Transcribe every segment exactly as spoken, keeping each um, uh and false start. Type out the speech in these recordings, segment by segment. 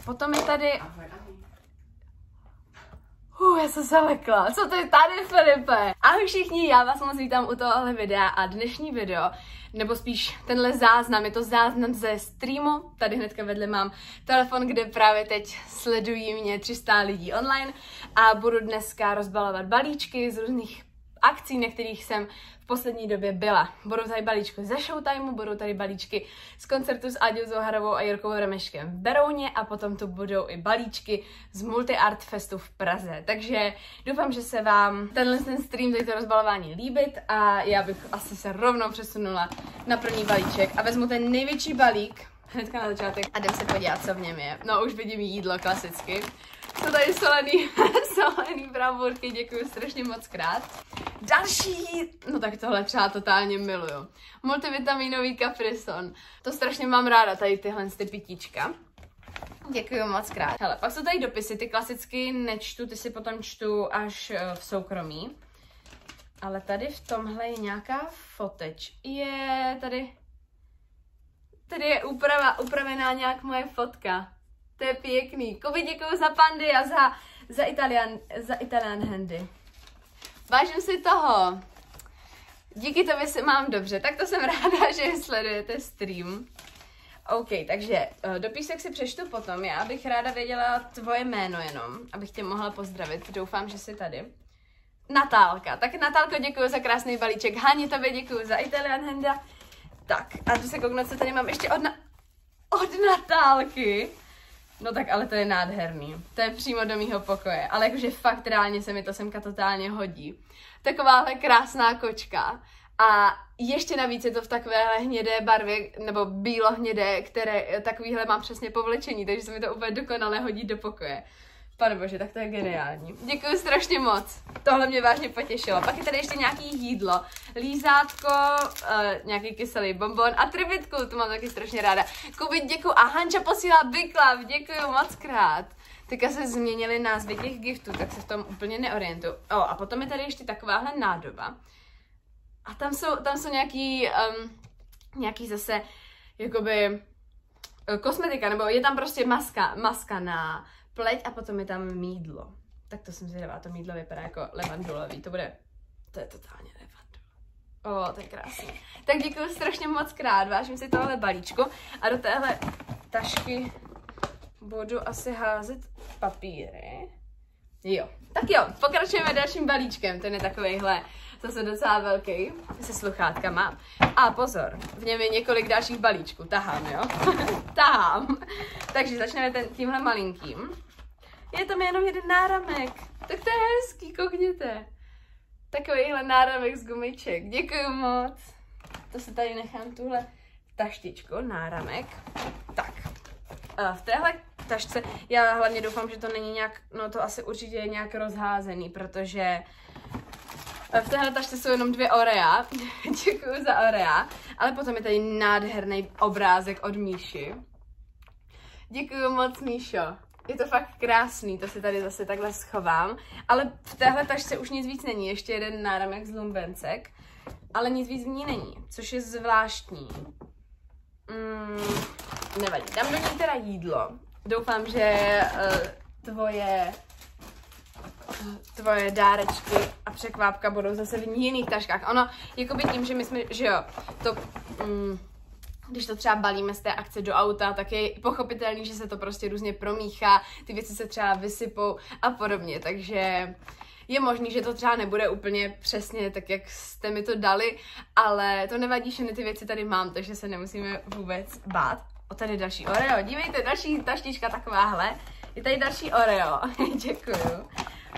potom je tady... Uh, já jsem se lekla. Co to je tady, Filipe? Ahoj všichni, já vás moc vítám u tohohle videa a dnešní video, nebo spíš tenhle záznam, je to záznam ze streamu. Tady hnedka vedle mám telefon, kde právě teď sledují mě tři sta lidí online a budu dneska rozbalovat balíčky z různých akcí, na kterých jsem v poslední době byla. Budou tady balíčky ze Showtimeu, budou tady balíčky z koncertu s Áďou Zoharovou a Jirkou Remeškem v Berouně a potom tu budou i balíčky z Multi Art Festu v Praze. Takže doufám, že se vám tenhle ten stream, tady to rozbalování líbit a já bych asi se rovnou přesunula na první balíček a vezmu ten největší balík hnedka na začátek a jdem se podívat, co v něm je. No už vidím jídlo klasicky. Jsou tady solený, solený bramburky, děkuji strašně moc krát. Další, no tak tohle třeba totálně miluju. Multivitaminový Caprison. To strašně mám ráda, tady tyhle ty pitíčka. Děkuji moc krát. Hele, pak jsou tady dopisy, ty klasicky nečtu, ty si potom čtu až v soukromí. Ale tady v tomhle je nějaká foteč. Je tady, tady je uprava, upravená nějak moje fotka. To je pěkný. Kubi, děkuju za pandy a za, za Italian, za Italian handy. Vážím si toho. Díky tobě se mám dobře. Tak to jsem ráda, že sledujete stream. OK, takže dopisek si přečtu potom. Já bych ráda věděla tvoje jméno jenom, abych tě mohla pozdravit. Doufám, že jsi tady. Natálka. Tak Natálko, děkuju za krásný balíček. Hani, tobě děkuju za Italian handa. Tak, a jdu se kouknout, co tady mám ještě od, na... od Natálky. No tak ale to je nádherný. To je přímo do mýho pokoje. Ale jakože fakt reálně se mi to semka totálně hodí. Takováhle krásná kočka. A ještě navíc je to v takovéhle hnědé barvě, nebo bílohnědé, které takovýhle mám přesně povlečení, takže se mi to úplně dokonale hodí do pokoje. Panebože, tak to je geniální. Děkuji strašně moc. Tohle mě vážně potěšilo. Pak je tady ještě nějaký jídlo. Lízátko, uh, nějaký kyselý bonbon a trivitku, to mám taky strašně ráda. Kubi, děkuji. A Hanča posílá Big Love, děkuji moc krát. Teďka se změnily názvy těch giftů, tak se v tom úplně neorientuju. O, a potom je tady ještě takováhle nádoba. A tam jsou, tam jsou nějaký, um, nějaký zase, jakoby, kosmetika, nebo je tam prostě maska, maska na pleť a potom je tam mýdlo. Tak to jsem zvědavá, to mýdlo vypadá jako levandulový, to bude, to je totálně levandul. O, to je krásný. Tak děkuji strašně moc krát, vážím si tohle balíčku a do téhle tašky budu asi házet papíry. Jo, tak jo, pokračujeme dalším balíčkem, ten je takovejhle zase docela velký, se sluchátkama. A pozor, v něm je několik dalších balíčků, tahám, jo? Tahám. Takže začneme ten, tímhle malinkým. Je tam jenom jeden náramek, tak to je hezký, koukněte. Takovýhle náramek z gumiček, děkuju moc. To se tady nechám tuhle taštičku, náramek. Tak, a v téhle tašce, já hlavně doufám, že to není nějak, no to asi určitě je nějak rozházený, protože v téhle tašce jsou jenom dvě Orea. Děkuju za Orea. Ale potom je tady nádherný obrázek od Míši. Děkuju moc, Míšo. Je to fakt krásný, to si tady zase takhle schovám. Ale v téhle tašce už nic víc není. Ještě jeden náramek z Lumbencek. Ale nic víc v ní není, což je zvláštní. Mm, nevadí. Dám do ní teda jídlo. Doufám, že uh, tvoje... tvoje dárečky a překvápka budou zase v jiných taškách. Ono, jakoby tím, že my jsme, že jo, to, mm, když to třeba balíme z té akce do auta, tak je pochopitelný, že se to prostě různě promíchá, ty věci se třeba vysypou a podobně, takže je možný, že to třeba nebude úplně přesně tak, jak jste mi to dali, ale to nevadí, že ty věci tady mám, takže se nemusíme vůbec bát. O, tady další Oreo, dívejte, další taštička takováhle, je tady další Oreo, děkuju.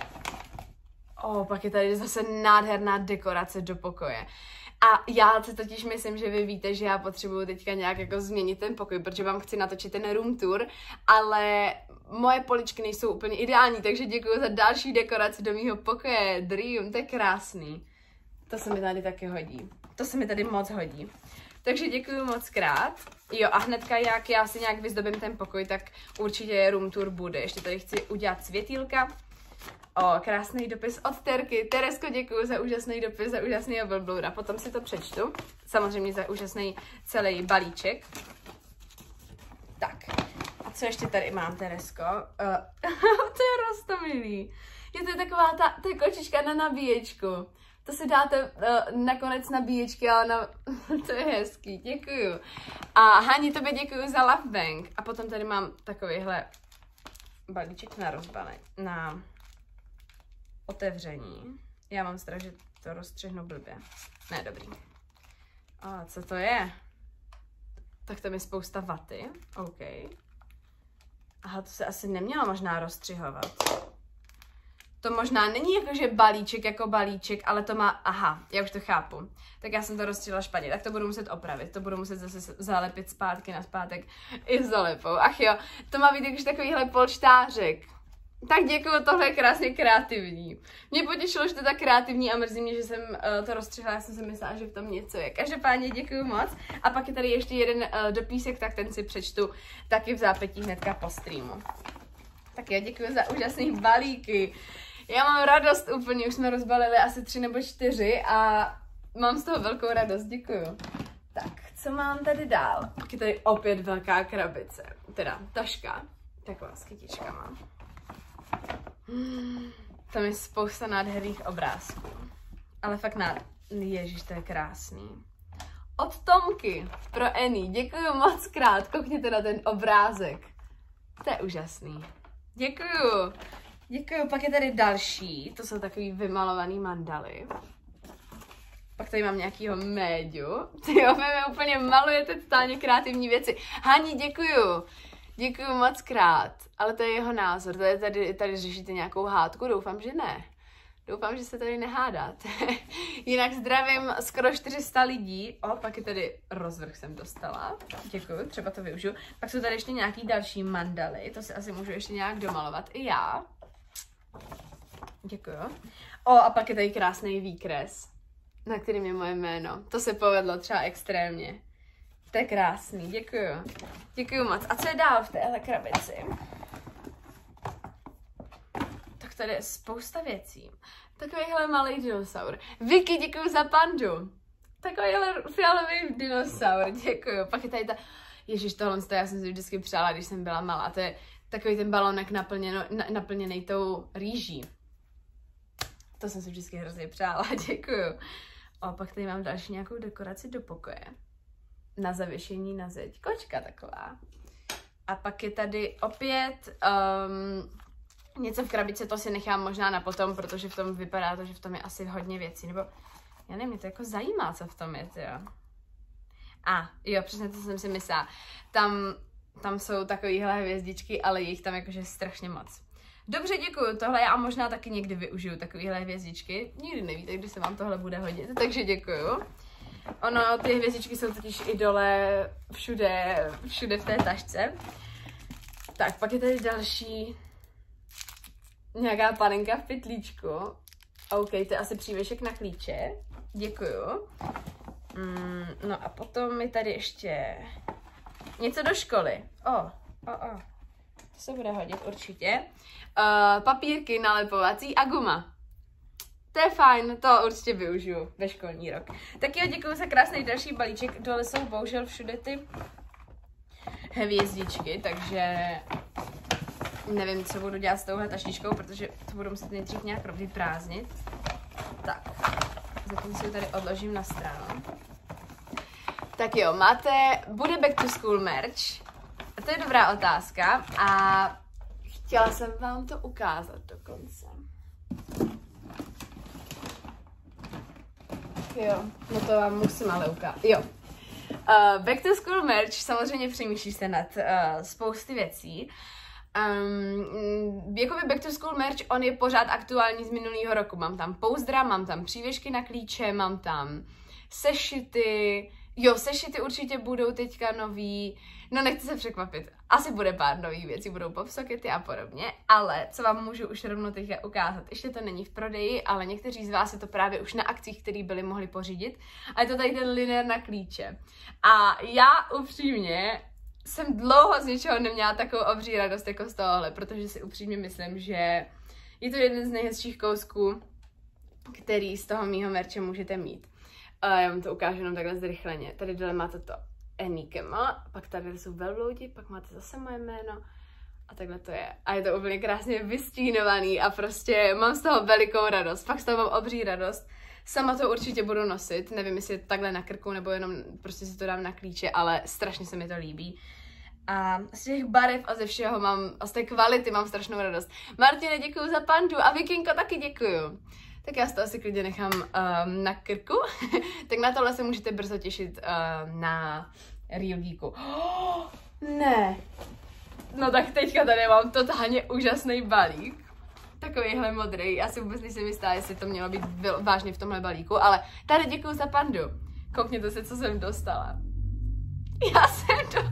O, pak je tady zase nádherná dekorace do pokoje. A já si totiž myslím, že vy víte, že já potřebuju teďka nějak jako změnit ten pokoj, protože vám chci natočit ten room tour, ale moje poličky nejsou úplně ideální, takže děkuji za další dekoraci do mýho pokoje. Dream, to je krásný. To se mi tady taky hodí. To se mi tady moc hodí. Takže děkuji moc krát. Jo, a hnedka, jak já si nějak vyzdobím ten pokoj, tak určitě room tour bude. Ještě tady chci udělat světýlka. O, krásný dopis od Terky. Teresko, děkuji za úžasný dopis, za úžasný webloura. Potom si to přečtu. Samozřejmě za úžasný celý balíček. Tak. A A co ještě tady mám, Teresko? Uh, to je roztomilý. Je to taková ta, ta kočička na nabíječku. To si dáte uh, nakonec nabíječky, ale na... to je hezký, děkuju. A Hani, tobě děkuju za Love Bank. A potom tady mám takovýhle balíček na rozbalení, na otevření. Já mám strach, že to rozstřihnu blbě. Ne, dobrý. A co to je? Tak tam je spousta vaty. OK. Aha, to se asi nemělo možná rozstřihovat. To možná není jakože balíček jako balíček, ale to má, aha, já už to chápu. Tak já jsem to rozstřihla špatně, tak to budu muset opravit, to budu muset zase zalepit zpátky na zpátek i s zalepou. Ach jo, to má být jakože takovýhle polštářek. Tak děkuju, tohle je krásně kreativní. Mě potěšilo, že to je tak kreativní a mrzí mě, že jsem uh, to rozstřihla, já jsem si myslela, že v tom něco je. Každopádně děkuju moc. A pak je tady ještě jeden uh, dopísek, tak ten si přečtu taky v zápětí hnedka po streamu. Tak jo, děkuju za úžasný balíky. Já mám radost úplně, už jsme rozbalili asi tři nebo čtyři a mám z toho velkou radost, děkuju. Tak, co mám tady dál? Tak je tady opět velká krabice, teda taška, taková s kytičkama. Hmm, tam je spousta nádherných obrázků, ale fakt nádherný, ježiš, to je krásný. Od Tomky pro Annie, děkuju moc krát, koukněte na ten obrázek, to je úžasný. Děkuju. Děkuju, pak je tady další, to jsou takový vymalovaný mandaly. Pak tady mám nějakýho méďu. Tyjo, vy mi úplně malujete totálně kreativní věci. Hani, děkuju. Děkuju moc krát, ale to je jeho názor. Tady, tady, tady řešíte nějakou hádku? Doufám, že ne. Doufám, že se tady nehádáte. Jinak zdravím skoro čtyři sta lidí. O, pak je tady rozvrh jsem dostala. Děkuju, třeba to využiju. Pak jsou tady ještě nějaký další mandaly. To si asi můžu ještě nějak domalovat i já. Děkuju. O, a pak je tady krásný výkres, na kterým je moje jméno. To se povedlo třeba extrémně. To je krásný, děkuju. Děkuju moc. A co je dál v téhle krabici? Tak tady je spousta věcí. Takovýhle malý dinosaur. Vicky, děkuju za pandu. Takovýhle fialový dinosaur, děkuju. Pak je tady ta... Ježiš, tohle já jsem si vždycky přála, když jsem byla malá. To je takový ten balonek naplněno, na, naplněný tou rýží. To jsem si vždycky hrozně přála, děkuju. A pak tady mám další nějakou dekoraci do pokoje. Na zavěšení na zeď. Kočka taková. A pak je tady opět um, něco v krabici, to si nechám možná na potom, protože v tom vypadá to, že v tom je asi hodně věcí. Nebo já nevím, mě to jako zajímá, co v tom je, tyjo. A jo, přesně to jsem si myslela. Tam, tam jsou takovýhle hvězdičky, ale jich tam jakože strašně moc. Dobře, děkuju, tohle já možná taky někdy využiju, takovýhle hvězdičky. Nikdy nevíte, kdy se vám tohle bude hodit, takže děkuju. Ono, ty hvězdičky jsou totiž i dole, všude, všude v té tašce. Tak, pak je tady další nějaká panenka v pytlíčku. OK, to je asi přívěšek na klíče. Děkuju. Mm, no a potom je tady ještě něco do školy. O, o, o. To se bude hodit určitě. Uh, papírky nalepovací a guma. To je fajn, to určitě využiju ve školní rok. Tak jo, děkuju za krásný další balíček. Dole jsou bohužel všude ty hvězdičky, takže nevím, co budu dělat s touhle taštičkou, protože to budu muset nejdřív nějak vyprázdnit. Tak, zatím si ji tady odložím na stranu. Tak jo, máte, bude back to school merch? A to je dobrá otázka a chtěla jsem vám to ukázat dokonce. Jo, no to vám musím ale ukázat. Jo. Uh, back to school merch, samozřejmě přemýšlí se nad uh, spousty věcí. Um, jakoby back to school merch, on je pořád aktuální z minulého roku. Mám tam pouzdra, mám tam přívěšky na klíče, mám tam sešity. Jo, sešity určitě budou teďka nový. No nechci se překvapit. Asi bude pár nových věcí, budou popsokety a podobně. Ale co vám můžu už rovnou teďka ukázat. Ještě to není v prodeji, ale někteří z vás je to právě už na akcích, které byli mohli pořídit. A je to tady ten linér na klíče. A já upřímně jsem dlouho z něčeho neměla takovou obří radost jako z tohohle, protože si upřímně myslím, že je to jeden z nejhezčích kousků, který z toho mýho merče můžete mít. Uh, já vám to ukážu jenom takhle zrychleně. Tady dole máte to Enikema, pak tady jsou velbloudi, pak máte zase moje jméno a takhle to je. A je to úplně krásně vystínovaný a prostě mám z toho velikou radost, fakt z toho mám obří radost. Sama to určitě budu nosit, nevím, jestli je takhle na krku nebo jenom prostě si to dám na klíče, ale strašně se mi to líbí. A z těch barev a ze všeho mám, a z té kvality mám strašnou radost. Martine, děkuju za pandu a Vikinko taky děkuju. Tak já si to asi klidně nechám um, na krku. Tak na tohle se můžete brzo těšit uh, na Real Geeku. Oh, ne. No tak teďka tady mám totálně úžasný balík. Takovýhle modrý. Já si vůbec nejsem jistá, jestli to mělo být vážně v tomhle balíku, ale tady děkuju za pandu. Koukněte se, co jsem dostala. Já jsem to...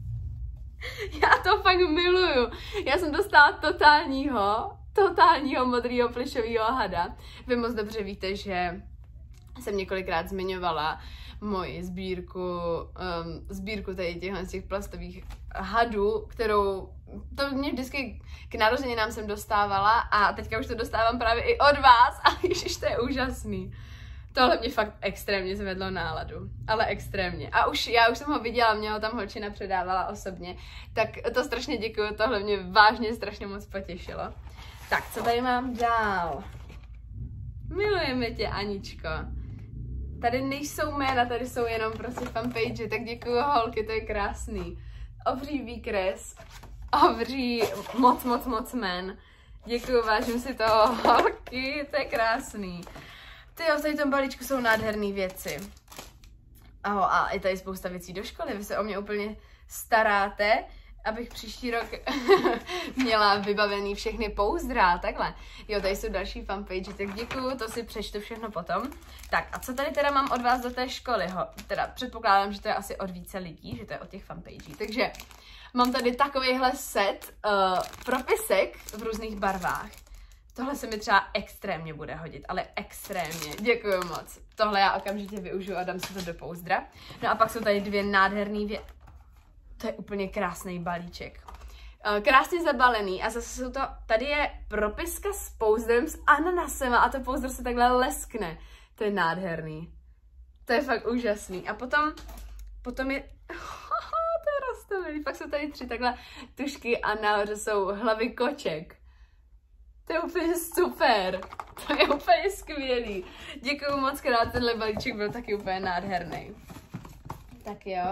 Já to fakt miluju. Já jsem dostala totálního, totálního modrýho plišového hada. Vy moc dobře víte, že jsem několikrát zmiňovala moji sbírku, um, sbírku tady těchhle z těch plastových hadů, kterou to mě vždycky k narozeninám jsem dostávala a teďka už to dostávám právě i od vás a ježiš, to je úžasný. Tohle mě fakt extrémně zvedlo náladu, ale extrémně. A už já už jsem ho viděla, mě ho tam holčina předávala osobně, tak to strašně děkuju, tohle mě vážně strašně moc potěšilo. Tak, co tady mám dál? Milujeme tě, Aničko. Tady nejsou jména, tady jsou jenom prostě fanpage, tak děkuju holky, to je krásný. Obří výkres, obří moc, moc, moc jmén. Děkuju, vážím si toho, holky, to je krásný. Tyjo, v tady tom balíčku jsou nádherné věci. Aho, a je tady spousta věcí do školy, vy se o mě úplně staráte, abych příští rok měla vybavený všechny pouzdra, takhle. Jo, tady jsou další fanpage, tak děkuju, to si přečtu všechno potom. Tak a co tady teda mám od vás do té školy? Ho, teda předpokládám, že to je asi od více lidí, že to je od těch fanpage. Takže mám tady takovýhle set uh, propisek v různých barvách. Tohle se mi třeba extrémně bude hodit, ale extrémně. Děkuju moc. Tohle já okamžitě využiju a dám si to do pouzdra. No a pak jsou tady dvě nádherné věci. To je úplně krásný balíček. Krásně zabalený a zase jsou to, tady je propiska s pouzdrem s ananasem a to pouzdro se takhle leskne. To je nádherný. To je fakt úžasný. A potom, potom je, to je roztomilý. Pak jsou tady tři takhle tušky a nahoře jsou hlavy koček. To je úplně super. To je úplně skvělý. Děkuju moc krát, tenhle balíček byl taky úplně nádherný. Tak jo.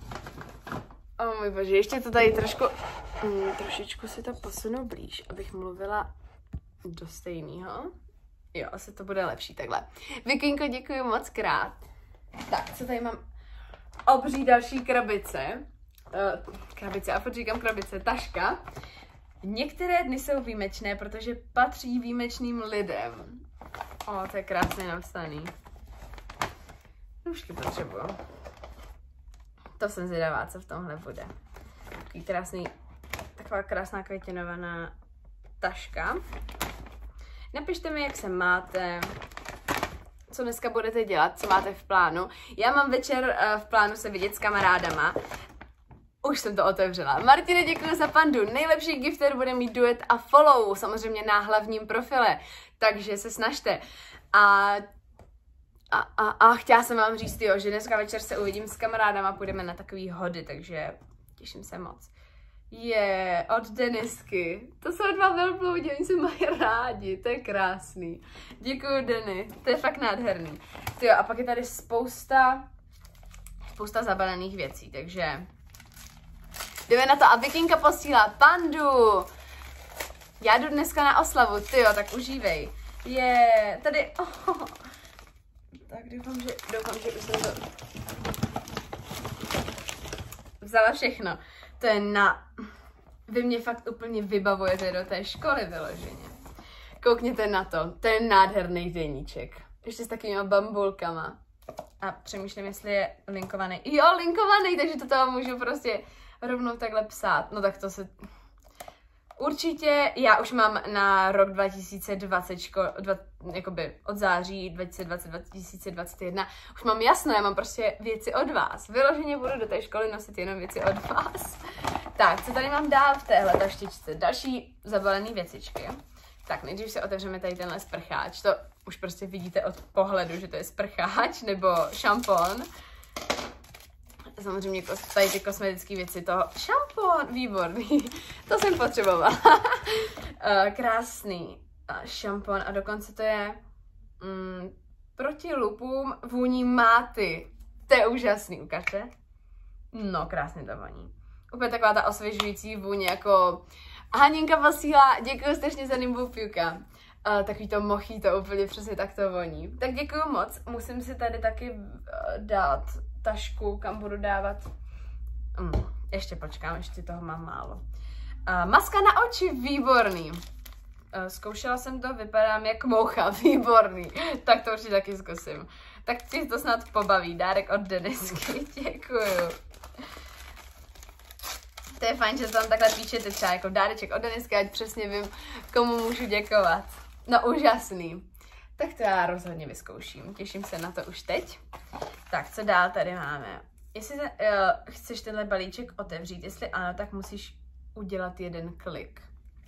O můj bože, ještě to tady trošku, mm, trošičku si to posunu blíž, abych mluvila do stejného. Jo, asi to bude lepší takhle. Vikinko, děkuji moc krát. Tak, co tady mám? Obří další krabice. Uh, krabice, a furt říkám krabice, taška. Některé dny jsou výjimečné, protože patří výjimečným lidem. O, to je krásně napsaný. Nůžky potřebuju. To jsem zvědavá, co v tomhle bude. Takový krásný, taková krásná květinovaná taška. Napište mi, jak se máte, co dneska budete dělat, co máte v plánu. Já mám večer uh, v plánu se vidět s kamarádama. Už jsem to otevřela. Martine, děkuji za pandu. Nejlepší gifter bude mít duet a follow, samozřejmě na hlavním profile, takže se snažte. A A, a, a chtěla jsem vám říct, jo, že dneska večer se uvidím s kamarádama, půjdeme na takový hody, takže těším se moc. Je, od Denisky. To jsou dva velbloudi, oni se mají rádi, to je krásný. Děkuju, Denny, to je fakt nádherný. Tyjo, a pak je tady spousta, spousta zabalených věcí, takže jdeme na to a Vikinka posílá pandu. Já jdu dneska na oslavu, tyjo, tak užívej. Je, tady, oh. Tak doufám, že, doufám, že už jsem to vzala všechno. To je na... Vy mě fakt úplně vybavujete do té školy vyloženě. Koukněte na to. To je nádherný deníček. Ještě s takovýma bambulkama. A přemýšlím, jestli je linkovaný. Jo, linkovaný, takže to toho můžu prostě rovnou takhle psát. No tak to se... Určitě, já už mám na rok dva tisíce dvacet, ško, dva, jakoby od září dva tisíce dvacet dva tisíce dvacet jedna, už mám jasno, já mám prostě věci od vás. Vyloženě budu do té školy nosit jenom věci od vás. Tak, co tady mám dál v téhle taštičce? Další zabalené věcičky. Tak, nejdřív si otevřeme tady tenhle sprcháč. To už prostě vidíte od pohledu, že to je sprcháč nebo šampon. samozřejmě tady ty kosmetické věci, to šampon, výborný, to jsem potřebovala. Krásný šampon a dokonce to je mm, proti lupům vůní máty. To je úžasný, ukažte. No, krásně to voní. Úplně taková ta osvěžující vůně, jako Haninka posílá, děkuji strašně za Nimbu Piuka. Uh, takový to mojito, úplně přesně tak to voní. Tak děkuji moc, musím si tady taky uh, dát tašku, kam budu dávat. Mm, ještě počkám, ještě toho mám málo. Uh, maska na oči, výborný. Uh, zkoušela jsem to, vypadám jak moucha, výborný. Tak to určitě taky zkusím. Tak ti to snad pobaví, dárek od Denisky, děkuju. To je fajn, že tam takhle píšete třeba jako dáreček od Denisky, ať přesně vím, komu můžu děkovat. No úžasný. Tak to já rozhodně vyzkouším, těším se na to už teď. Tak, co dál tady máme? Jestli uh, chceš tenhle balíček otevřít, jestli ano, tak musíš udělat jeden klik.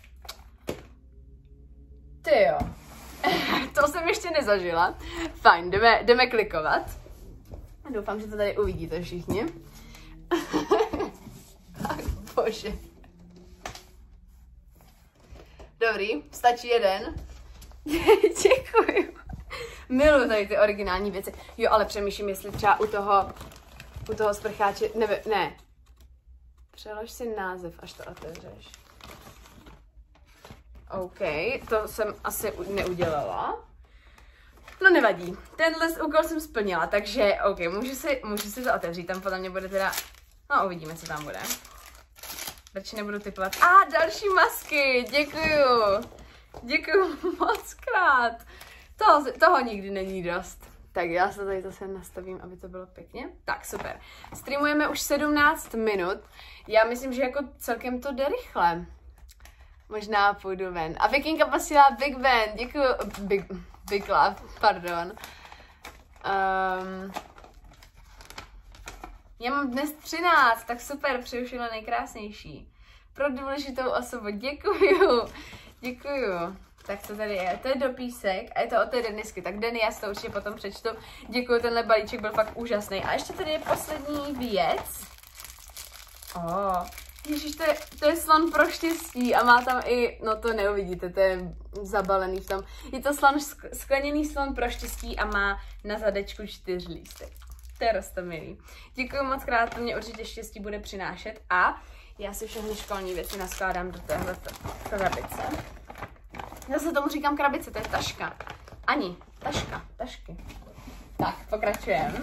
Ty jo. To jsem ještě nezažila. Fajn, jdeme, jdeme klikovat. Doufám, že to tady uvidíte všichni. Bože. Dobrý, stačí jeden. Děkuju. Miluji tady ty originální věci. Jo, ale přemýšlím, jestli třeba u toho, u toho sprcháče, ne, ne. Přelož si název, až to otevřeš. OK, to jsem asi neudělala. No nevadí, tenhle úkol jsem splnila, takže OK, můžu si, můžu si to otevřít, tam podle mě bude teda, no uvidíme, co tam bude. Radši nebudu typovat. A ah, další masky, děkuju. Děkuju moc krát. To, toho nikdy není dost. Tak já se tady zase nastavím, aby to bylo pěkně. Tak, super. Streamujeme už sedmnáct minut. Já myslím, že jako celkem to jde rychle. Možná půjdu ven. A Vikinka posílá Big Band. Děkuju. Big, big Love, pardon. Um, já mám dnes třináct, tak super, přeju všechno nejkrásnější. Pro důležitou osobu, děkuju. Děkuju. Tak co tady je? To je dopísek a je to od té Denisky. Tak Denny, já si to určitě potom přečtu. Děkuju, tenhle balíček byl fakt úžasný. A ještě tady je poslední věc. Oh. Ježíš, to je, to je slon pro štěstí a má tam i, no to neuvidíte, to je zabalený v tom. Je to slon, skleněný slon pro štěstí a má na zadečku čtyř lístek. To je roztomilý. Děkuji moc krát, to mě určitě štěstí bude přinášet a já si všechny školní věci naskládám do téhle krabice. Já se tomu říkám krabice, to je taška. Ani, taška, tašky. Tak, pokračujeme.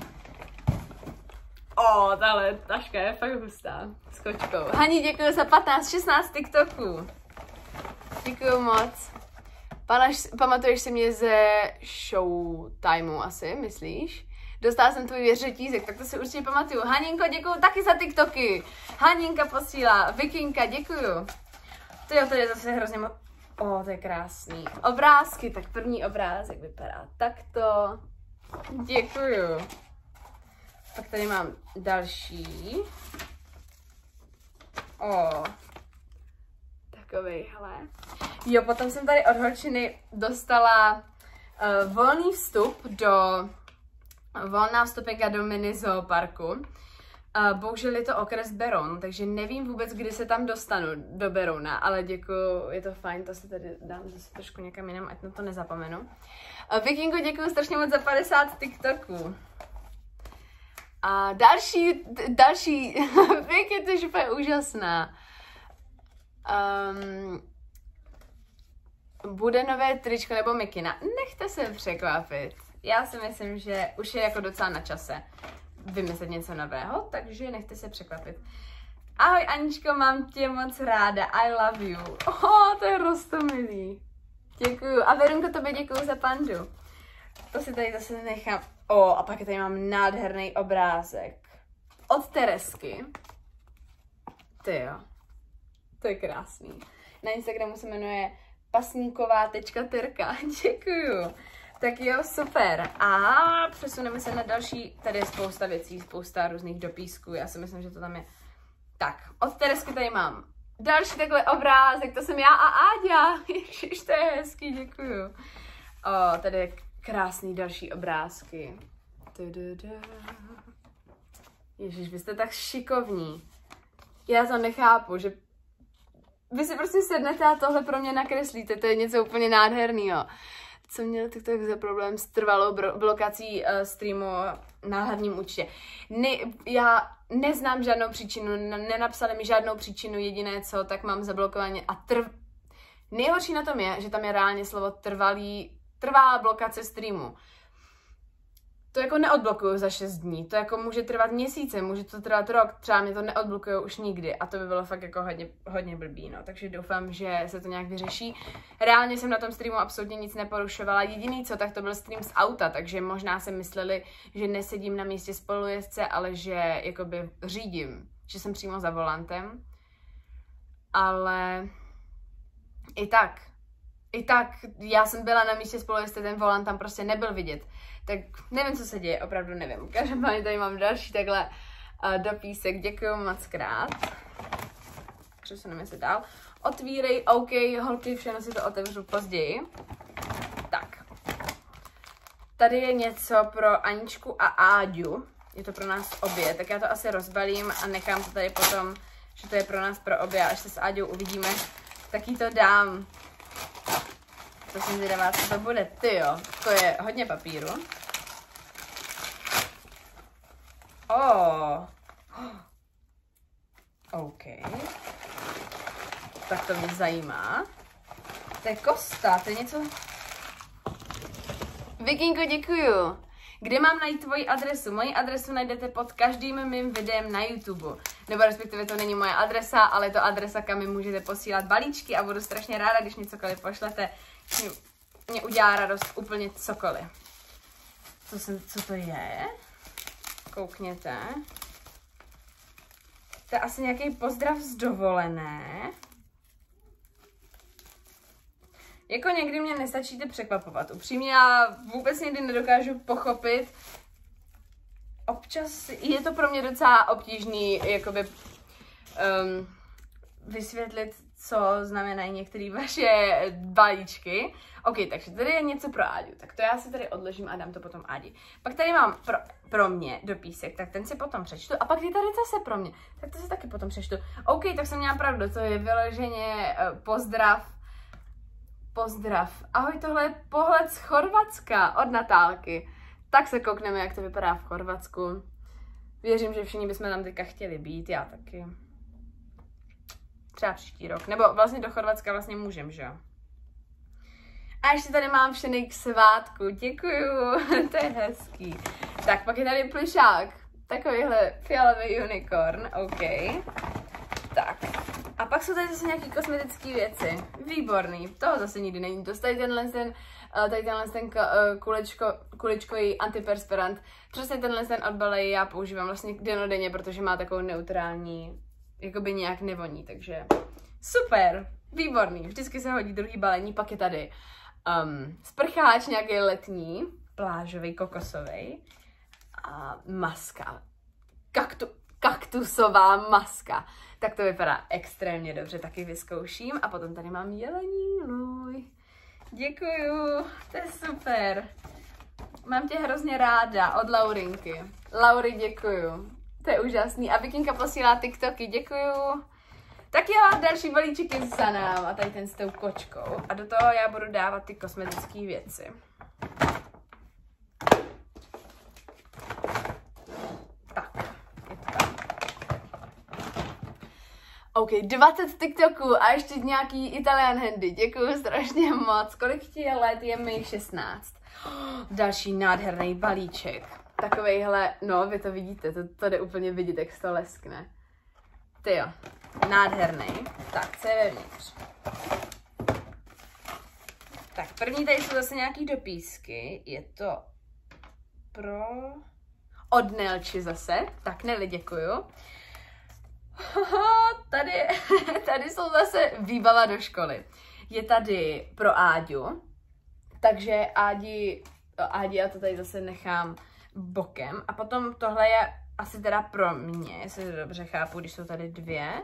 O, tahle taška je fakt hustá. S kočkou. Hani, děkuji za patnáct šestnáct TikToků. Děkuji moc. Panaš, pamatuješ si mě ze Showtimeu asi, myslíš? Dostala jsem tvůj řetízek, tak to si určitě pamatuju. Haninko, děkuji taky za TikToky. Haninka posílá. Vikinka, děkuju. To jo, to je zase hrozně moc. O, to je krásný. Obrázky, tak první obrázek vypadá takto. Děkuju. Pak tady mám další. O, takovejhle. Jo, potom jsem tady od holčiny dostala uh, volný vstup do, volná vstupenka do mini zooparku. Uh, bohužel je to okres Beroun, takže nevím vůbec, kdy se tam dostanu do Berouna, ale děkuju, je to fajn, to se tady dám zase trošku někam jinam, ať na to nezapomenu. Uh, Vikingo, děkuju strašně moc za padesát TikToků. A další, další, Vicky, to je úplně úžasná. Um, bude nové tričko nebo mikina? Nechte se překvapit. Já si myslím, že už je jako docela na čase vymyslet něco nového, takže nechte se překvapit. Ahoj Aničko, mám tě moc ráda, I love you. Oh, to je roztomilý. Děkuju. A Verunko, tobě děkuju za pandu. To si tady zase nechám. O, a pak tady mám nádherný obrázek. Od Teresky. Ty jo. To je krásný. Na Instagramu se jmenuje pasníková tečka terka. Děkuju. Tak jo, super. A přesuneme se na další. Tady je spousta věcí, spousta různých dopísků. Já si myslím, že to tam je. Tak, od Teresky tady mám další takhle obrázek. To jsem já a Áďa. Ježiš, to je hezký, děkuju. O, tady je krásný další obrázky. Ježíš, vy jste tak šikovní. Já to nechápu, že vy si prostě sednete a tohle pro mě nakreslíte, to je něco úplně nádherného. Co měl TikTok za problém s trvalou blokací uh, streamu na hlavním účtě? Ne, já neznám žádnou příčinu, nenapsali mi žádnou příčinu, jediné co, tak mám zablokovaně a trv... Nejhorší na tom je, že tam je reálně slovo trvalý, trvalá blokace streamu. To jako neodblokuju za šest dní, to jako může trvat měsíce, může to trvat rok, třeba mě to neodblokuju už nikdy a to by bylo fakt jako hodně, hodně blbý, no, takže doufám, že se to nějak vyřeší. Reálně jsem na tom streamu absolutně nic neporušovala, jediný co, tak to byl stream z auta, takže možná si mysleli, že nesedím na místě spolujezdce, ale že jakoby řídím, že jsem přímo za volantem, ale i tak, i tak, já jsem byla na místě spolujezdce, ten volant tam prostě nebyl vidět. Tak nevím, co se děje, opravdu nevím. Každopádně tady mám další takhle uh, dopísek, děkuju moc krát. Přesuneme se dál. Otvírej, OK, holky, všechno si to otevřu později. Tak. Tady je něco pro Aničku a Áďu. Je to pro nás obě, tak já to asi rozbalím a nechám to tady potom, že to je pro nás pro obě. Až se s Áďou uvidíme, tak jí to dám. To jsem zvědavá, co to bude. Ty jo, to je hodně papíru. Oh. OK. Tak to mě zajímá. To je kosta, to je něco... Vikinko, děkuju. Kde mám najít tvoji adresu? Moji adresu najdete pod každým mým videem na YouTube. Nebo respektive to není moje adresa, ale je to adresa, kam mi můžete posílat balíčky a budu strašně ráda, když mi cokoliv pošlete. Mě udělá radost úplně cokoliv. Co, jsem, co to je? Koukněte. To je asi nějaký pozdrav z dovolené. Jako někdy mě nestačíte překvapovat. Upřímně já vůbec někdy nedokážu pochopit. Občas je to pro mě docela obtížný jakoby um, vysvětlit, co znamenají některé vaše balíčky. OK, takže tady je něco pro Áďu. Tak to já si tady odložím a dám to potom Ádi. Pak tady mám pro, pro mě dopísek, tak ten si potom přečtu. A pak je tady zase pro mě, tak to si taky potom přečtu. OK, tak jsem měla pravdu, to je vyloženě uh, pozdrav. Pozdrav. Ahoj, tohle je pohled z Chorvatska od Natálky. Tak se koukneme, jak to vypadá v Chorvatsku. Věřím, že všichni bychom tam teďka chtěli být, já taky. Třeba příští rok. Nebo vlastně do Chorvatska vlastně můžem, že jo? A ještě tady mám všenej k svátku. Děkuju, to je hezký. Tak, pak je tady plišák. Takovýhle fialový unicorn, OK. Tak. A pak jsou tady zase nějaké kosmetické věci. Výborný. Toho zase nikdy není. To tady tenhle ten, tady tenhle ten kuličko, kuličkový antiperspirant. Přesně tenhle ten od Balei já používám vlastně denodenně, protože má takovou neutrální, jakoby nějak nevoní, takže super, výborný. Vždycky se hodí druhý balení, pak je tady um, sprcháč nějaký letní, plážový, kokosový a maska. Kaktu, kaktusová maska. Tak to vypadá extrémně dobře, taky vyzkouším. A potom tady mám jelení lůj. Děkuju, to je super. Mám tě hrozně ráda od Laurinky. Lauri, děkuju. To je úžasný. A Vikinka posílá TikToky, děkuju. Tak jo, další balíček je za nám a tady ten s tou kočkou. A do toho já budu dávat ty kosmetické věci. Tak, je to tak. OK, dvacet TikToků a ještě nějaký Italian handy. Děkuju strašně moc. Kolik ti je let? Je mi šestnáct. Oh, další nádherný balíček. Takovejhle, no, vy to vidíte, to, to jde úplně vidět, jak se to leskne. Tyjo, nádherný. Tak, co je vevnitř? Tak, první tady jsou zase nějaký dopísky. Je to pro... Od Nelči zase. Tak, Neli, děkuju. Tady, tady jsou zase výbava do školy. Je tady pro Áďu. Takže Ádi, Ádi, já to tady zase nechám bokem. A potom tohle je asi teda pro mě, jestli to dobře chápu, když jsou tady dvě.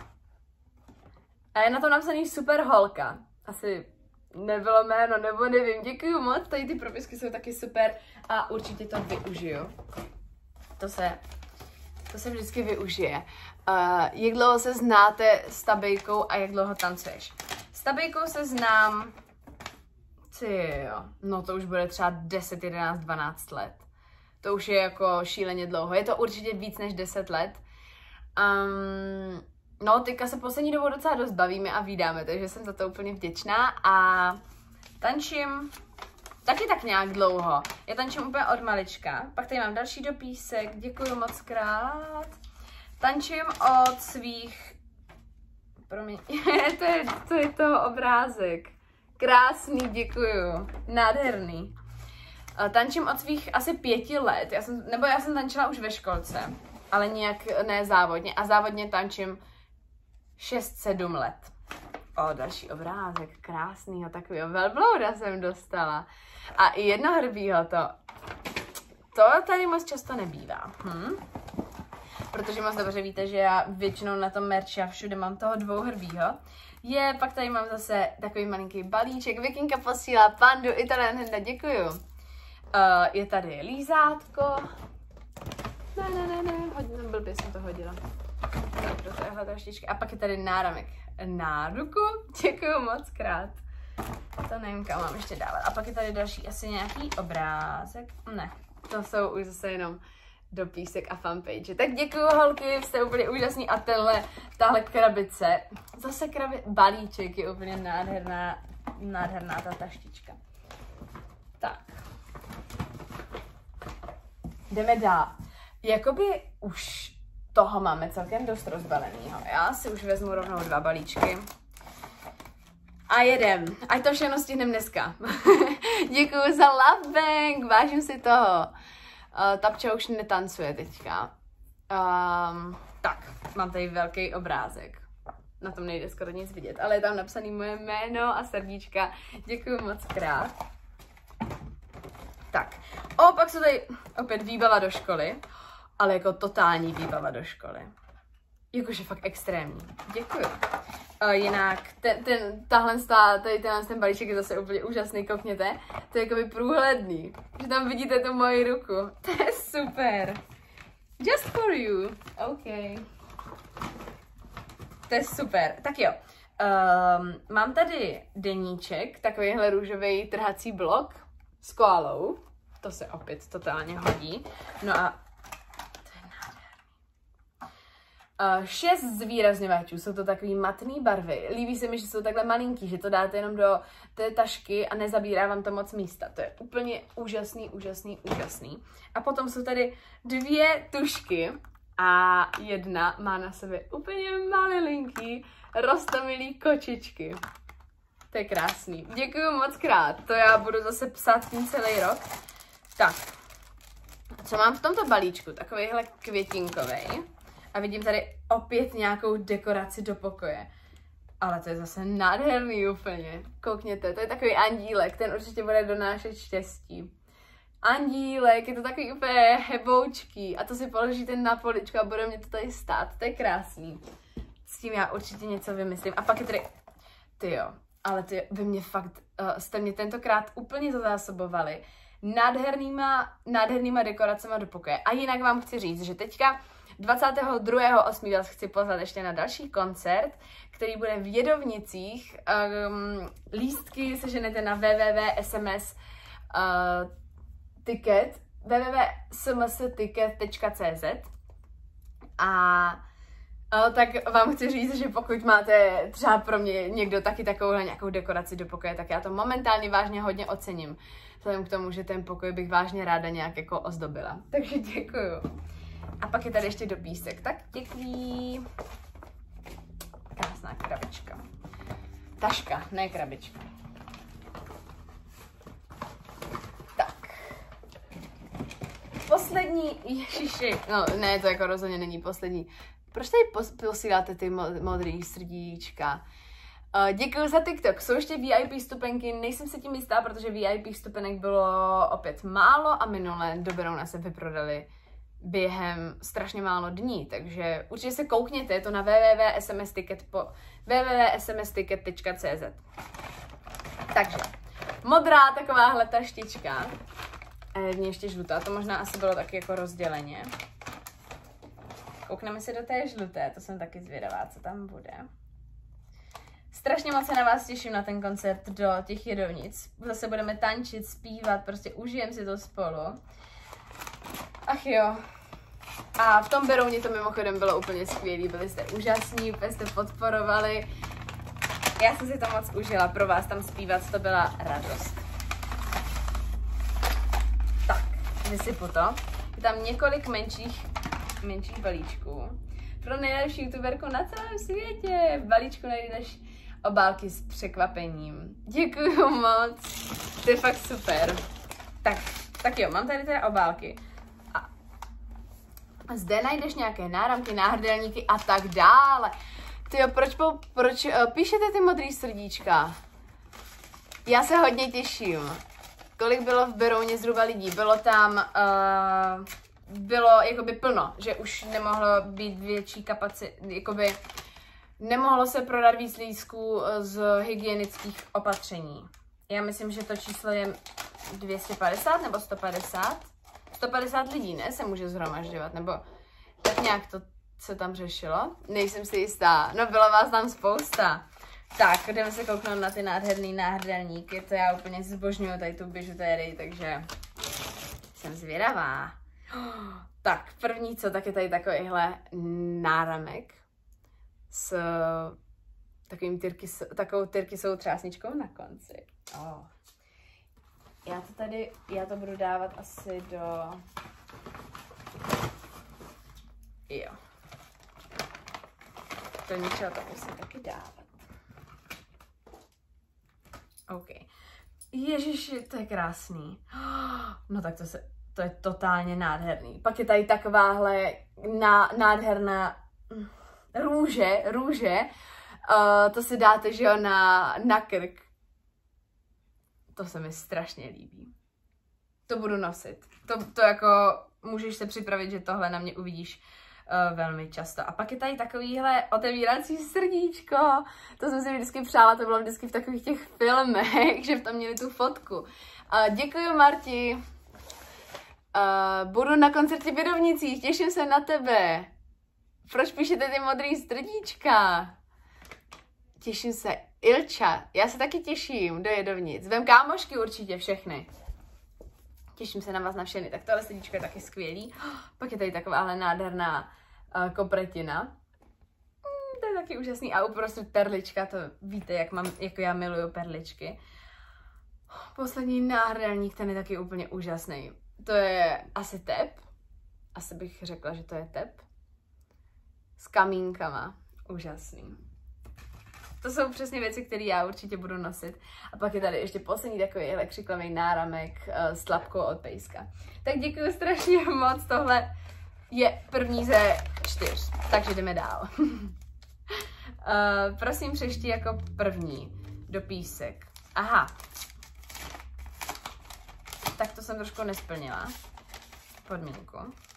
A je na tom napsaný super holka. Asi nebylo jméno, nebo nevím. Děkuju moc, tady ty propisky jsou taky super a určitě to využiju. To se, to se vždycky využije. Uh, jak dlouho se znáte s Tabejkou a jak dlouho tancuješ? S Tabejkou se znám, ty jo, no to už bude třeba deset, jedenáct, dvanáct let. To už je jako šíleně dlouho. Je to určitě víc než deset let. Um, no, teďka se poslední dobou docela dost bavíme a vídáme, takže jsem za to úplně vděčná a tančím taky tak nějak dlouho. Já tančím úplně od malička. Pak tady mám další dopísek, děkuju moc krát. Tančím od svých... Promiň, to je, to je toho obrázek. Krásný, děkuju. Nádherný. Tančím od svých asi pěti let, já jsem, nebo já jsem tančila už ve školce, ale nějak ne závodně. A závodně tančím šest sedm let. O, další obrázek, krásnýho, takového velblouda jsem dostala. A i jednohrbýho to, to tady moc často nebývá. Hm? Protože moc dobře víte, že já většinou na tom merči a všude mám toho dvouhrbýho. Je, pak tady mám zase takový malinký balíček. Vikinka posílá pandu, Italien Henda, děkuju. Uh, je tady lízátko. Ne, ne, ne, ne, hodně, blbě jsem to hodila. Tak, do téhle trošičky. A pak je tady náramek na ruku. Děkuju moc krát. To nevím, kam mám ještě dávat. A pak je tady další asi nějaký obrázek. Ne, to jsou už zase jenom dopísek a fanpage. Tak děkuju holky, jste úplně úžasný. A tenhle, tahle krabice, zase krabi, balíček je úplně nádherná, nádherná ta taštička. Tak. Jdeme dál. Jakoby už toho máme celkem dost rozbalenýho. Já si už vezmu rovnou dva balíčky. A jedem. Ať to všechno stihnem dneska. Děkuju za love bank, vážím si toho. Uh, Tapča už netancuje teďka. Um, tak, mám tady velký obrázek. Na tom nejde skoro nic vidět, ale je tam napsaný moje jméno a srdíčka. Děkuju moc krát. Tak, o, pak jsou tady opět výbava do školy, ale jako totální výbava do školy. Jakože fakt extrémní. Děkuju. Uh, jinak, ten, ten, tahle, tady tenhle ten balíček je zase úplně úžasný, koukněte. To je jakoby průhledný, že tam vidíte tu moji ruku. To je super. Just for you. OK. To je super. Tak jo. Um, mám tady deníček, takovýhle růžový trhací blok s koalou. To se opět totálně hodí. No a Uh, šest zvýrazňovačů, jsou to takový matný barvy. Líbí se mi, že jsou takhle malinký, že to dáte jenom do té tašky a nezabírá vám to moc místa. To je úplně úžasný, úžasný, úžasný. A potom jsou tady dvě tušky a jedna má na sobě úplně malinký roztomilý kočičky. To je krásný. Děkuju moc krát. To já budu zase psát tím celý rok. Tak, co mám v tomto balíčku? Takovýhle květinkovej. A vidím tady opět nějakou dekoraci do pokoje. Ale to je zase nádherný úplně. Koukněte, to je takový andílek, ten určitě bude donášet štěstí. Andílek, je to takový úplně heboučký a to si položíte na poličku a bude mě to tady stát. To je krásný. S tím já určitě něco vymyslím. A pak je tady, tyjo, ale ty, vy mě fakt, uh, jste mě tentokrát úplně zazásobovali nádhernýma, nádhernýma dekoracema do pokoje. A jinak vám chci říct, že teďka dvacátého druhého osmého vás chci pozvat ještě na další koncert, který bude v Jedovnicích. Um, lístky seženete na w w w tečka s m s uh, ticket w w w tečka s m s ticket tečka c z a uh, tak vám chci říct, že pokud máte třeba pro mě někdo taky takovouhle nějakou dekoraci do pokoje, tak já to momentálně vážně hodně ocením. Vzhledem k tomu, že ten pokoj bych vážně ráda nějak jako ozdobila. Takže děkuju. A pak je tady ještě dopísek. Tak děkuji. Krásná krabička. Taška, ne krabička. Tak. Poslední, ježiši, no ne, to jako rozhodně není poslední. Proč tady pos posíláte ty modrý srdíčka? Uh, děkuji za TikTok. Jsou ještě V I P stupenky, nejsem se tím jistá, protože V I P stupenek bylo opět málo a minulé do Berouna se vyprodali během strašně málo dní, takže určitě se koukněte, je to na w w w tečka s m s ticket po w w w tečka s m s ticket tečka c z. Takže, modrá takováhle taštička, a je v ní ještě žlutá, to možná asi bylo taky jako rozděleně. koukneme se do té žluté, to jsem taky zvědavá, co tam bude. Strašně moc se na vás těším na ten koncert do těch jedovnic. Zase budeme tančit, zpívat, prostě užijeme si to spolu. Ach jo. A v tom Berouni to mimochodem bylo úplně skvělý, byli jste úžasní, úplně jste podporovali. Já jsem si to moc užila, pro vás tam zpívat, to byla radost. Tak, vysypu to. Je tam několik menších, menších balíčků. Pro nejlepší youtuberku na celém světě. V balíčku najdeš obálky s překvapením. Děkuju moc. To je fakt super. Tak, tak jo, mám tady teda obálky. A zde najdeš nějaké náramky, náhrdelníky a tak dále. Tyjo, proč, proč uh, píšete ty modrý srdíčka? Já se hodně těším. Kolik bylo v Berouně zhruba lidí? Bylo tam, uh, bylo jakoby plno, že už nemohlo být větší kapacit, jakoby nemohlo se prodat víc lístků z hygienických opatření. Já myslím, že to číslo je dvě stě padesát nebo sto padesát. sto padesát lidí, ne, se může shromažďovat, nebo tak nějak to se tam řešilo. Nejsem si jistá, no bylo vás tam spousta. Tak, jdeme se kouknout na ty nádherný náhrdelníky, to já úplně zbožňuju tady tu bižutérii, takže jsem zvědavá. Tak, první co, tak je tady takovýhle náramek s takovým tyrkys, takovou tyrkysovou třásničkou na konci. Oh. Já to tady, já to budu dávat asi do... Jo. Do něčeho to musím taky dávat. OK. Ježiši, to je krásný. No tak to, se, to je totálně nádherný. Pak je tady takováhle ná, nádherná růže, růže. Uh, to si dáte, že jo, na, na krk. To se mi strašně líbí. To budu nosit. To, to jako, můžeš se připravit, že tohle na mě uvidíš uh, velmi často. A pak je tady takovýhle otevírací srdíčko. To jsem si vždycky přála, to bylo vždycky v takových těch filmech, že v tom měli tu fotku. Uh, děkuju, Marti. Uh, budu na koncertě v Jedovnicích, těším se na tebe. Proč píšete ty modrý srdíčka? Těším se. Ilča, já se taky těším do Jedovnic. Vem kámošky určitě všechny. Těším se na vás na všechny. Tak tohle srdíčko je taky skvělý. Pak je tady takováhle nádherná uh, kopretina. Mm, to je taky úžasný. A uprostřed perlička, to víte, jak, mám, jak já miluju perličky. Poslední náhrdelník, ten je taky úplně úžasný. To je asi tep. Asi bych řekla, že to je tep. S kamínkama. Úžasný. To jsou přesně věci, které já určitě budu nosit. A pak je tady ještě poslední takový křiklavý náramek uh, s tlapkou od Pejska. Tak děkuji strašně moc, tohle je první ze čtyř, takže jdeme dál. uh, prosím, přečti jako první do písek. Aha. Tak to jsem trošku nesplnila. Podmínku.